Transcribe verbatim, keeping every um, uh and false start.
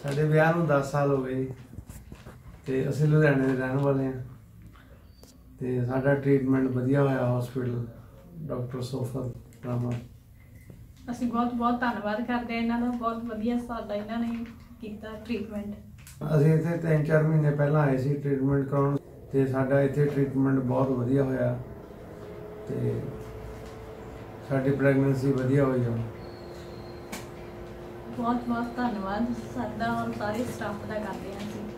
ਸਾਡੇ ਵਿਆਹ ਨੂੰ दस साल हो गए जी ਤੇ ਅਸੀਂ ਲੁਧਿਆਣੇ ਦੇ ਰਹਿਣ ਵਾਲੇ ਹਾਂ ਤੇ ਸਾਡਾ ਟ੍ਰੀਟਮੈਂਟ ਵਧੀਆ ਹੋਇਆ ਹਸਪੀਟਲ ਡਾਕਟਰ ਸੋਫਤ ਰਾਮਾ। ਅਸੀਂ ਬਹੁਤ ਬਹੁਤ ਧੰਨਵਾਦ ਕਰਦੇ ਹਾਂ ਇਹਨਾਂ ਦਾ, ਬਹੁਤ ਵਧੀਆ ਸਾਡਾ ਇਹਨਾਂ ਨੇ ਕੀਤਾ ਟ੍ਰੀਟਮੈਂਟ। ਅਸੀਂ ਇੱਥੇ ਤਿੰਨ ਚਾਰ ਮਹੀਨੇ ਪਹਿਲਾਂ ਆਏ ਸੀ ਟ੍ਰੀਟਮੈਂਟ ਕਰਾਉਣ ਤੇ ਸਾਡਾ ਇੱਥੇ ਟ੍ਰੀਟਮੈਂਟ ਬਹੁਤ ਵਧੀਆ ਹੋਇਆ ਤੇ ਸਾਡੀ ਪ੍ਰੈਗਨੈਂਸੀ ਵਧੀਆ ਹੋਈ ਆ। बहुत बहुत धन्यवाद सादा और सारे स्टाफ का करते हैं।